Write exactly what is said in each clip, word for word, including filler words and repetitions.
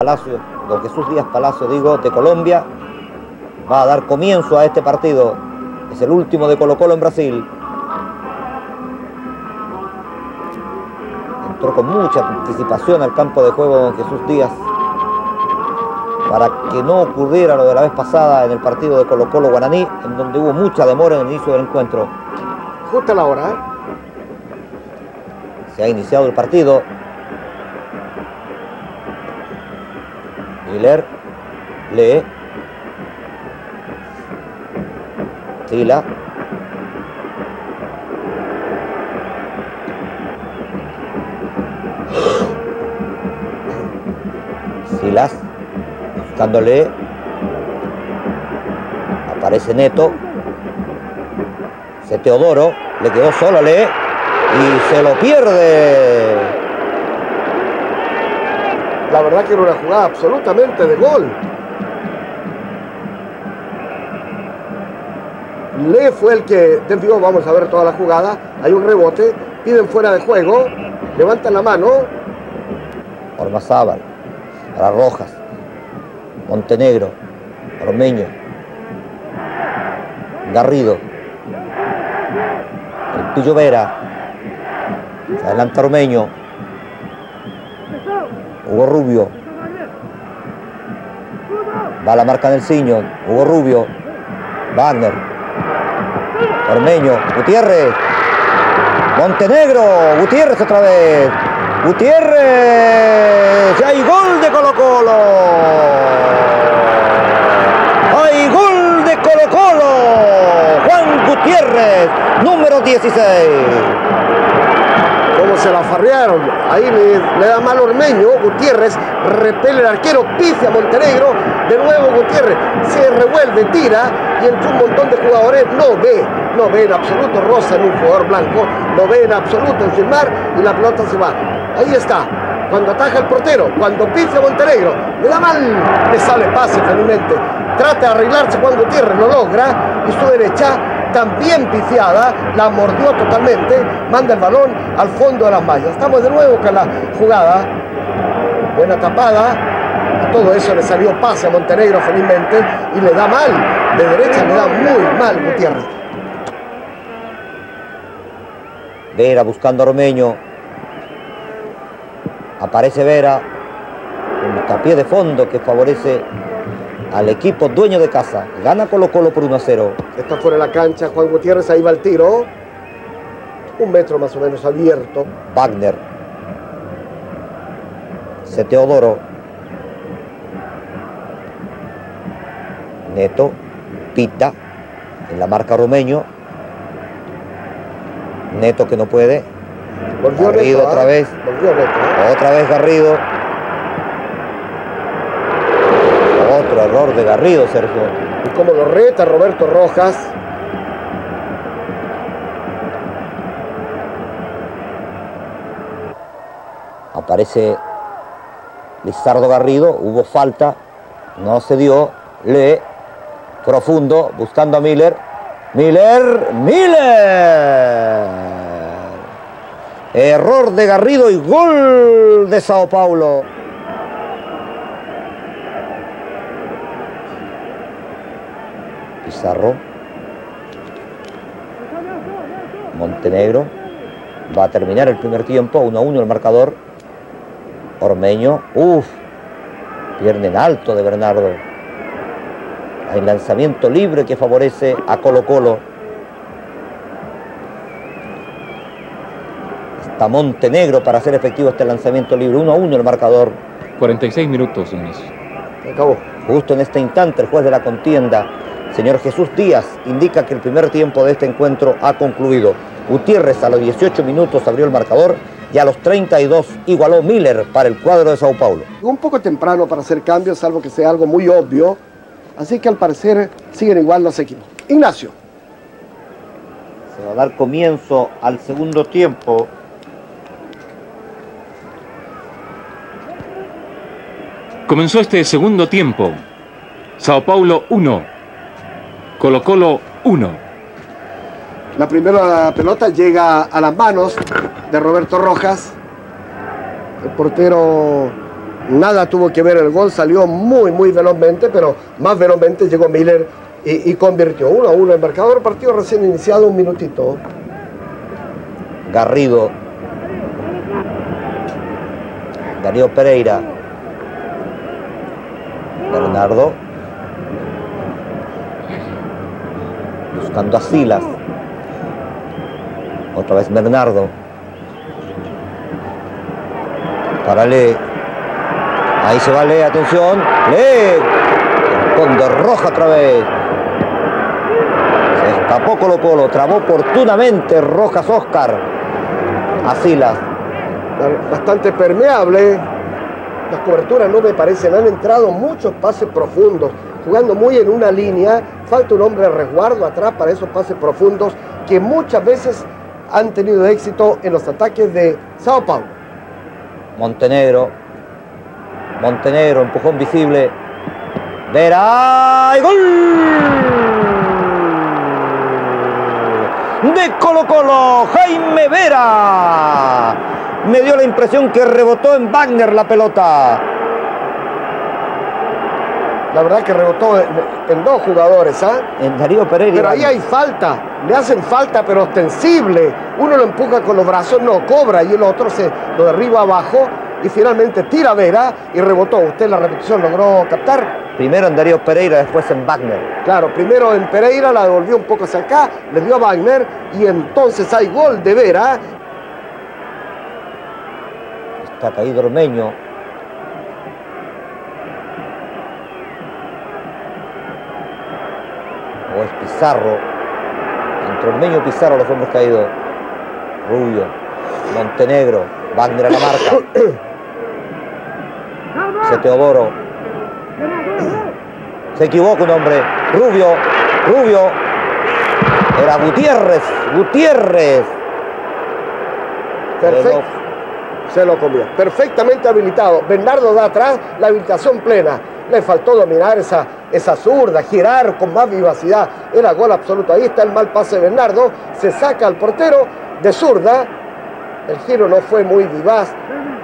Palacio, don Jesús Díaz Palacio, digo, de Colombia, va a dar comienzo a este partido. Es el último de Colo-Colo en Brasil. Entró con mucha anticipación al campo de juego don Jesús Díaz para que no ocurriera lo de la vez pasada en el partido de Colo-Colo Guaraní, en donde hubo mucha demora en el inicio del encuentro. Justo a la hora, ¿eh? Se ha iniciado el partido. Miller lee. Tila. Silas. Buscándole. Aparece Neto. Se Teodoro. Le quedó solo a Lee. Y se lo pierde. La verdad que era una jugada absolutamente de gol. Lee fue el que desvió. Vamos a ver toda la jugada. Hay un rebote. Piden fuera de juego. Levantan la mano. Ormazábal. Para Rojas. Montenegro. Ormeño. Garrido. El Pillo Vera. Se adelanta Ormeño. Hugo Rubio. Va a la marca del Ciño. Hugo Rubio. Wagner. Ormeño. Gutiérrez. Montenegro. Gutiérrez otra vez. Gutiérrez. ¡Ya hay gol de Colo-Colo! ¡Hay gol de Colo-Colo! Juan Gutiérrez, número dieciséis. Cómo se la farrearon. Ahí le, le da mal Ormeño. Gutiérrez repele el arquero, pifia Montenegro. De nuevo Gutiérrez se revuelve, tira y entre un montón de jugadores no ve, no ve en absoluto rosa en un jugador blanco, no ve en absoluto en Gilmar y la pelota se va. Ahí está. Cuando ataja el portero, cuando pifia Montenegro, le da mal, le sale pase felizmente. Trata de arreglarse Juan Gutiérrez, lo logra y su derecha también pifiada, la mordió totalmente, manda el balón al fondo de las mallas. Estamos de nuevo con la jugada, buena tapada, y todo eso le salió pase a Montenegro felizmente, y le da mal, de derecha le da muy mal Gutiérrez. Vera buscando a Ormeño, aparece Vera, un tapié de fondo que favorece al equipo dueño de casa. Gana Colo-Colo por uno a cero. Está fuera de la cancha Juan Gutiérrez, ahí va el tiro. Un metro más o menos abierto. Wagner. Se Teodoro. Neto. Pita. En la marca Ormeño. Neto que no puede. Volvió Garrido Neto, otra ¿eh? vez. Volvió Neto, ¿eh? Otra vez Garrido. Otro error de Garrido, Sergio. Y como lo reta Roberto Rojas. Aparece Lizardo Garrido. Hubo falta. No se dio. Lee. Profundo. Buscando a Miller. Miller. Miller. Error de Garrido y gol de Sao Paulo. Pizarro. Montenegro. Va a terminar el primer tiempo. uno a uno el marcador. Ormeño. Uf. Pierde en alto de Bernardo. Hay lanzamiento libre que favorece a Colo-Colo. Está Montenegro para hacer efectivo este lanzamiento libre. uno a uno el marcador. cuarenta y seis minutos, señores. Acabó. Justo en este instante el juez de la contienda, señor Jesús Díaz, indica que el primer tiempo de este encuentro ha concluido. Gutiérrez a los dieciocho minutos abrió el marcador y a los treinta y dos igualó Miller para el cuadro de Sao Paulo. Un poco temprano para hacer cambios, salvo que sea algo muy obvio. Así que al parecer siguen igual los equipos. Ignacio. Se va a dar comienzo al segundo tiempo. Comenzó este segundo tiempo. Sao Paulo uno. Colo-Colo uno. La primera pelota llega a las manos de Roberto Rojas. El portero Nada tuvo que ver el gol, salió muy, muy velozmente, pero más velozmente llegó Miller y, y convirtió uno a uno el marcador. Partido recién iniciado, un minutito. Garrido. Darío Pereira. Bernardo. Buscando a Silas. Otra vez Bernardo. Para Le. Ahí se va Le, atención. Le. Con de roja otra vez. Se escapó Colo Colo. Trabó oportunamente Rojas Oscar a Silas. Bastante permeable. Las coberturas no me parecen. Han entrado muchos pases profundos. Jugando muy en una línea. Falta un hombre de resguardo atrás para esos pases profundos que muchas veces han tenido éxito en los ataques de Sao Paulo. Montenegro. Montenegro, empujón visible. Vera. ¡Y gol! De Colo Colo, Jaime Vera. Me dio la impresión que rebotó en Wagner la pelota. La verdad que rebotó en, en dos jugadores, ¿ah? ¿eh? En Darío Pereira. Pero ahí hay falta, le hacen falta, pero ostensible. Uno lo empuja con los brazos, no, cobra, y el otro se lo derriba abajo y finalmente tira Vera y rebotó. ¿Usted la repetición logró captar? Primero en Darío Pereira, después en Wagner. Claro, primero en Pereira, la devolvió un poco hacia acá, le dio a Wagner y entonces hay gol de Vera. Está caído Ormeño. O es Pizarro. Entre Ormeño y Pizarro los hombres caídos. Rubio, Montenegro, Wagner a la marca. Se Teodoro. Se equivoca un hombre. Rubio, Rubio. Era Gutiérrez, Gutiérrez. Perfecto. Se lo comió. Perfectamente habilitado. Bernardo da atrás, la habilitación plena. Le faltó dominar esa, esa zurda, girar con más vivacidad. Era gol absoluto. Ahí está el mal pase de Bernardo. Se saca al portero de zurda. El giro no fue muy vivaz.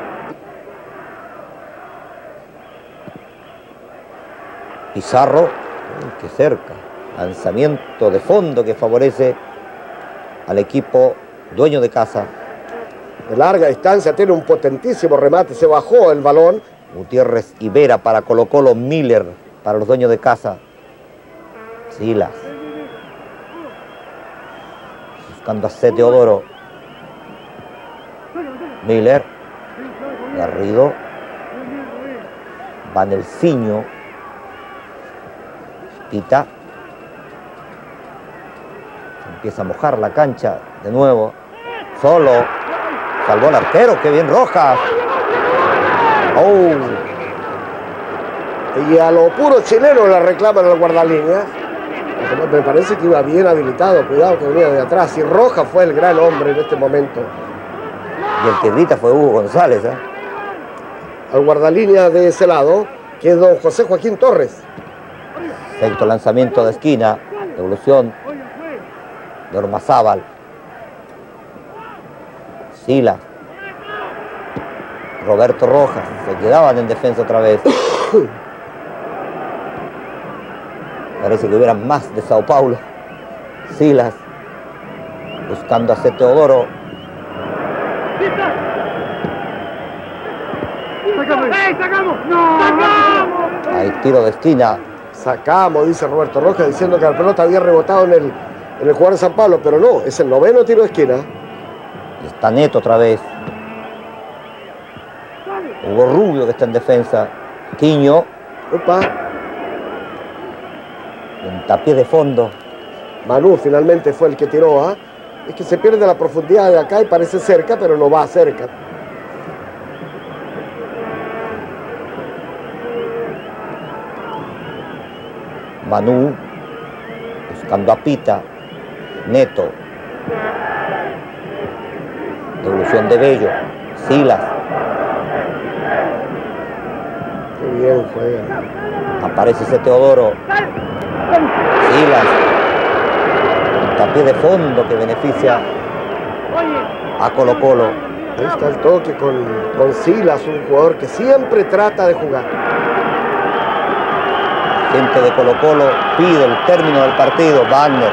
Pizarro, uy, qué cerca. Lanzamiento de fondo que favorece al equipo dueño de casa. De larga distancia, tiene un potentísimo remate. Se bajó el balón. Gutiérrez y Vera para Colo Colo, Miller para los dueños de casa. Silas. Buscando a C. Teodoro. Miller. Garrido. Vanelciño. Pita. Se empieza a mojar la cancha de nuevo. Solo. Salvó el arquero. Qué bien Rojas. Oh. Y a lo puro chileno la reclaman al guardalínea. Me parece que iba bien habilitado. Cuidado que venía de atrás. Y Rojas fue el gran hombre en este momento. Y el que grita fue Hugo González. ¿eh? Al guardalínea de ese lado, que es don José Joaquín Torres. Sexto lanzamiento de esquina. Devolución de Ormazábal. Silas. Roberto Rojas. Se quedaban en defensa otra vez. Parece que hubieran más de Sao Paulo. Silas. Buscando a C. Teodoro. Hay tiro de esquina. Sacamos, dice Roberto Rojas, diciendo que la pelota había rebotado en el, en el jugador de San Pablo, pero no, es el noveno tiro de esquina. Está Neto otra vez. Hugo Rubio que está en defensa. Quiño. Opa. Un tapié de fondo. Manu finalmente fue el que tiró. ¿eh? Es que se pierde la profundidad de acá y parece cerca, pero no va cerca. Manu. Buscando a Pita. Neto. Devolución de Bello. Silas. Qué bien juega. Aparece ese Teodoro. Silas. Un tapié de fondo que beneficia a Colo Colo. Ahí está el toque con, con Silas, un jugador que siempre trata de jugar. Gente de Colo Colo pide el término del partido. Wagner.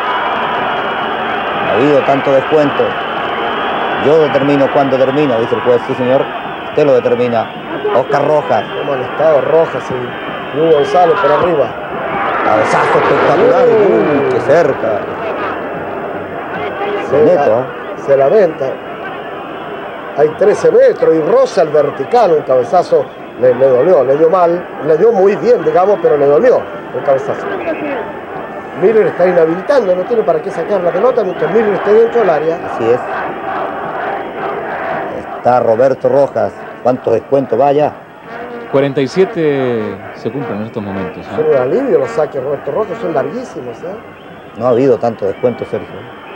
Ha habido tanto descuento. Yo determino cuándo termina, dice el juez. Sí, señor. Usted lo determina. Oscar Rojas. Cómo han estado Rojas y Luis González por arriba. Cabezazo espectacular. Uh, Uy, qué cerca. Se Neto. la, se la venta. Hay trece metros y roza el vertical. Un cabezazo le, le dolió, le dio mal. Le dio muy bien, digamos, pero le dolió el cabezazo. Miller está inhabilitando, no tiene para qué sacar la pelota mientras Miller esté dentro del área. Así es. Está Roberto Rojas. ¿Cuántos descuentos vaya? cuarenta y siete se cumplen en estos momentos. ¿eh? Son un alivio los saques Roberto Rojas, son larguísimos. ¿eh? No ha habido tanto descuento, Sergio.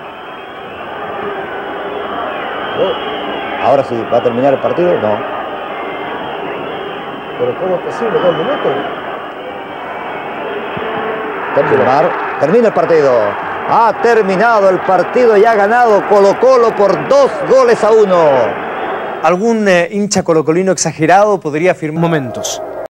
No. Ahora sí, ¿va a terminar el partido? No. Pero ¿cómo es posible? ¿Dos minutos? Terminar. Termina el partido. Ha terminado el partido y ha ganado Colo Colo por dos goles a uno. Algún eh, hincha colocolino exagerado podría afirmar momentos.